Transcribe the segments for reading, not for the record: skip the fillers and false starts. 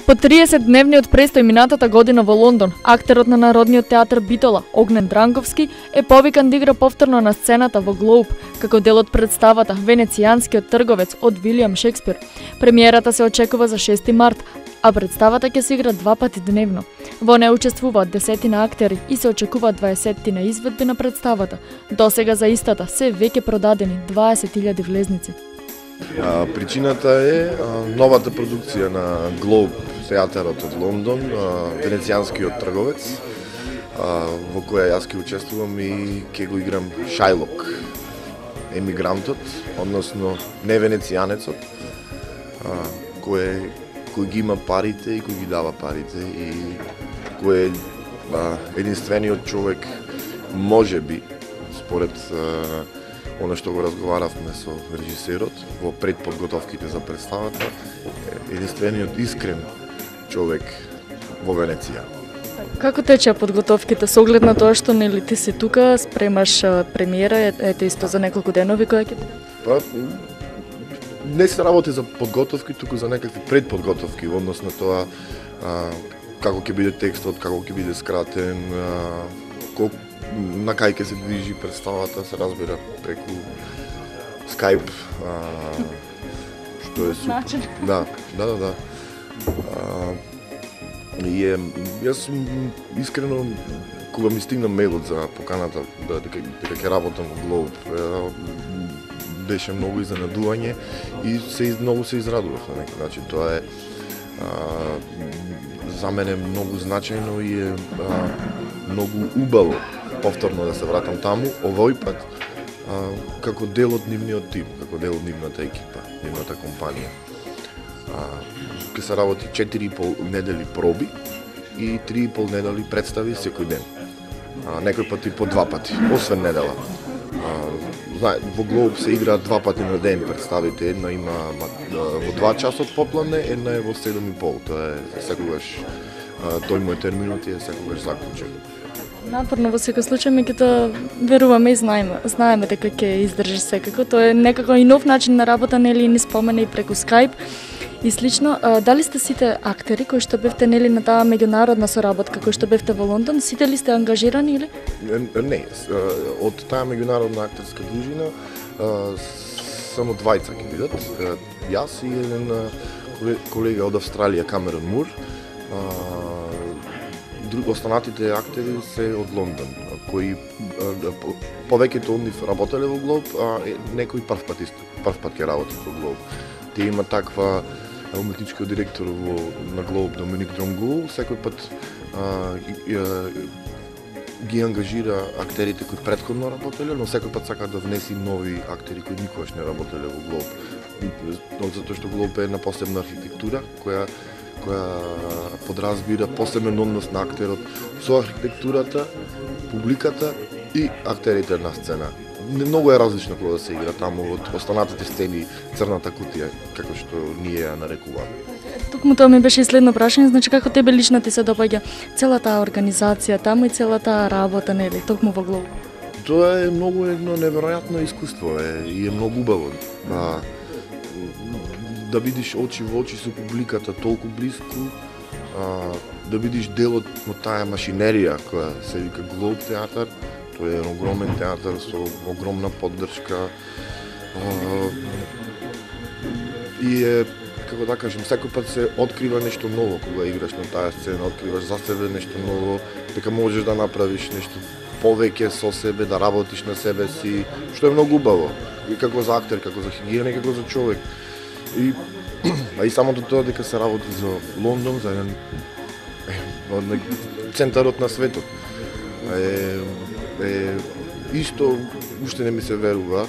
По 30-дневниот престој минатата година во Лондон, актерот на Народниот театар Битола, Огнен Дранковски, е повикан да игра повторно на сцената во Глоуб, како дел од представата Венецијанскиот трговец од Вилијам Шекспир. Премиерата се очекува за 6 март, а представата ќе се игра 2 пати дневно. Во неја учествуваат 10 актери и се очекуваат 20 изведби на представата. Досега за истата се веќе продадени 20.000 влезници. Причината е новата продукција на Глоуб театарот од Лондон, Венецијанскиот трговец, во која јас ќе учествувам и ќе го играм Шајлок, емигрантот, односно не венецијанецот, кој ги има парите и кој ги дава парите и кој е единствениот човек, можеби, според оно што го разговаравме со режисерот во предподготовките за представата, единствениот искрен човек во Венеција. Како тече подготовките со оглед на тоа што нели ти си тука, спремаш премиера, ете исто за неколку денови која ќе биде? Не се работи за подготовки, туку за некакви предподготовки, односно тоа како ќе биде текстот, како ќе биде скратен, на кај ќе се движи представата, се разбира преку Skype, што е супер. Да. И јас искрено, кога ми стигна мејлот за поканата дека ќе работам во Глоуб, беше многу изненадување и многу се израдував на некој начин. Тоа е за мене многу значајно и е многу убаво повторно да се вратам таму, овој пат како дел од нивниот тим, како дел од нивната екипа, нивната компанија. Ке се работи 4,5 недели проби и 3,5 недели представи секој ден. Некој пат и по 2 пати, освен недела. Во Глоуб се игра 2 пати на ден представите, една има во 2 часот попладне, една е во 7,5. Тоа е секогаш, тој му е терминот и е секогаш заклучен. Напорно во секој случај, меѓутоа веруваме и знаеме дека ќе издржи секако. Тоа е некако и нов начин на работа, нели ни спомена и преку Skype и слично. Дали сте сите актери кои што бевте нели на таа меѓународна соработка кои што бевте во Лондон, сите ли сте ангажирани или? Не, од таа меѓународна актерска дружина само двајца ќе бидат. Јас и еден колега од Австралија, Камерон Мур. Останатите актери се од Лондон, кои повеќето од нив работеле во Глоуб, а некои прв пат ќе работат во Глоуб. Тие има таква уметничкиот директор на Глоуб, Доминик Дронгул, секој пат ги ангажира актерите кои претходно работеле, но секој пат сака да внеси нови актери кои никогаш не работеле во Глоуб. Затоа што Глоуб е една посебна архитектура која подразбира посебен однос на актерот со архитектурата, публиката и актерите на сцена. Многу е различно кога да се игра таму од останатите сцени, црната кутија, како што ние ја нарекуваме. Токму тоа ми беше и следно прашање, значи како тебе лично ти се допаѓа целата организација таму и целата работа, нели, токму во Глоуб? Тоа е многу едно неверојатно искуство и е многу убаво. Да видиш очи во очи со публиката толку блиску, да видиш делот од таа машинерија која се вика Глоуб театар. Тој е огромен театар со огромна поддршка и е, како да кажем, секој пат се открива нешто ново кога играш на таа сцена, откриваш за себе нешто ново, дека можеш да направиш нешто повеќе со себе, да работиш на себе си, што е многу убаво, и како за актер, како за хигиена, како за човек. И самото тоа дека се работи за Лондон, за еден центарот на светот. Исто уште не ми се верува.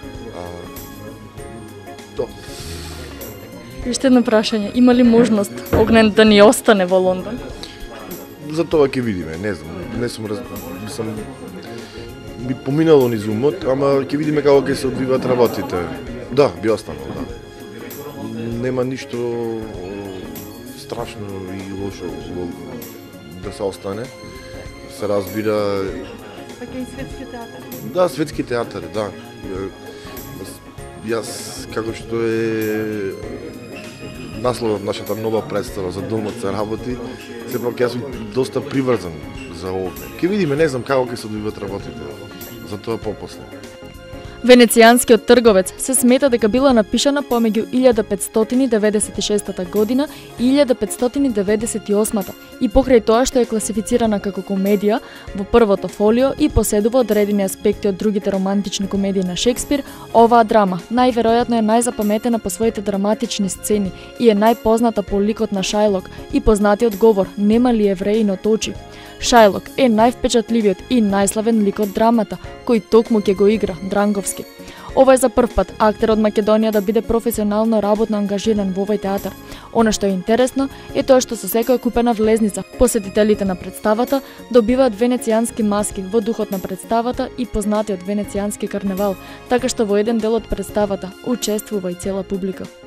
Уште едно прашање, има ли можност Огнен да ни остане во Лондон? За тоа ќе видиме, не знам, сум ми поминало низ умот, ама ќе видиме како ќе се одвиваат работите. Да, би останал, да. Нема ништо страшно и лошо да се остане. Се разбира. Така и светски театар. Да, светски театар, да. Јас, како што е насловот нашата нова представа за домот се работи, сепак јас сум доста приврзан за овде. Ке видиме, не знам како ќе се одвиват работите, за тоа попосле. Венецијанскиот трговец се смета дека била напишана помеѓу 1596 година и 1598 и покрај тоа што е класифицирана како комедија во првото фолио и поседува одредени аспекти од другите романтични комедии на Шекспир, оваа драма најверојатно е најзапаметена по своите драматични сцени и е најпозната по ликот на Шајлок и познатиот говор "Нема ли евреинот очи?". Шајлок е највпечатливиот и најславен лик од драмата, кој токму ќе го игра Дранговски. Ова е за прв пат актер од Македонија да биде професионално работно ангажиран во овој театар. Она што е интересно е тоа што со секоја купена влезница посетителите на представата добиваат венецијански маски во духот на представата и познатиот венецијански карневал, така што во еден дел од представата учествува и цела публика.